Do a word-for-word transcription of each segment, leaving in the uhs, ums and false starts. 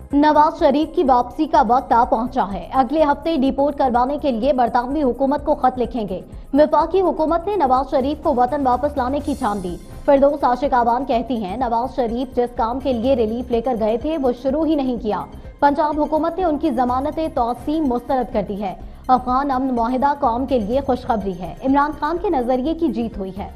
नवाज शरीफ की वापसी का वक्त आ पहुंचा है। अगले हफ्ते डिपोर्ट करवाने के लिए बरतानवी हुकूमत को खत लिखेंगे। वफाकी हुकूमत ने नवाज शरीफ को वतन वापस लाने की ठान दी। फिरदौस आशिक आवान कहती हैं, नवाज शरीफ जिस काम के लिए रिलीफ लेकर गए थे वो शुरू ही नहीं किया। पंजाब हुकूमत ने उनकी जमानत तौसीम मुस्तरद कर दी है। अफगान अमन मुआहिदा कौम के लिए खुशखबरी है। इमरान खान के नजरिए की जीत हुई है।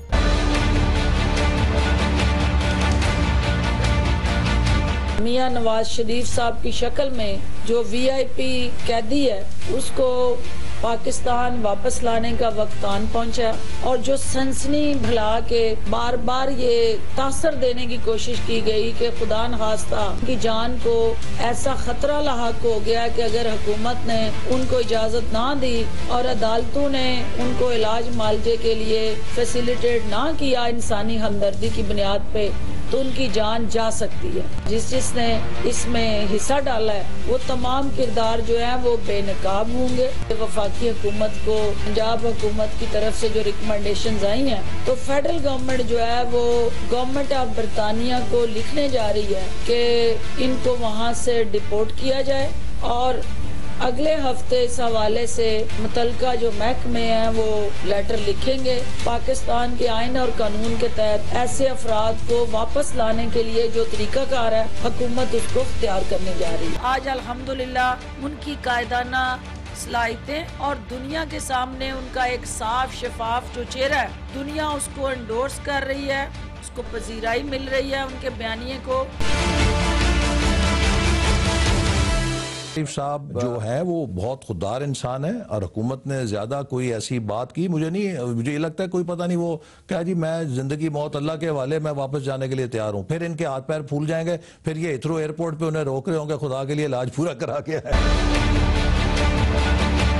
मियां नवाज शरीफ साहब की शक्ल में जो वीआईपी कैदी है उसको पाकिस्तान वापस लाने का वक्त आन पहुंचा और जो सनसनी भला के बार बार ये तासर देने की कोशिश की गई कि खुदा न खास्ता की जान को ऐसा खतरा लाहक हो गया कि अगर हुकूमत ने उनको इजाजत ना दी और अदालतों ने उनको इलाज मालजे के लिए फैसिलिटेट ना किया इंसानी हमदर्दी की बुनियाद पे, तो उनकी जान जा सकती है। जिस जिसने इसमें हिस्सा डाला है वो तमाम किरदार जो है वो बेनकाब होंगे। वफाकी हुकूमत को पंजाब हुकूमत की तरफ से जो रिकमेंडेशंस आई हैं तो फेडरल गवर्नमेंट जो है वो गवर्नमेंट ऑफ बरतानिया को लिखने जा रही है कि इनको वहाँ से डिपोर्ट किया जाए और अगले हफ्ते इस हवाले से मुतलका जो महकमे हैं वो लेटर लिखेंगे। पाकिस्तान के आइन और कानून के तहत ऐसे अफराद को वापस लाने के लिए जो तरीकाकार है हुकूमत उसको इख्तियार करने जा रही है। आज अल्हम्दुलिल्लाह उनकी कायदाना सलाहियतें और दुनिया के सामने उनका एक साफ शफाफ जो चेहरा है, दुनिया उसको एंडोर्स कर रही है, उसको पजीराई मिल रही है उनके बयानिए को। शरीफ साहब जो है वो बहुत खुददार इंसान है और हुकूमत ने ज्यादा कोई ऐसी बात की मुझे नहीं मुझे ये लगता है कोई पता नहीं वो क्या जी मैं जिंदगी मौत अल्लाह के हवाले मैं वापस जाने के लिए तैयार हूं, फिर इनके हाथ पैर फूल जाएंगे, फिर ये हिथरो एयरपोर्ट पे उन्हें रोक रहे होंगे खुदा के लिए इलाज पूरा करा के आए।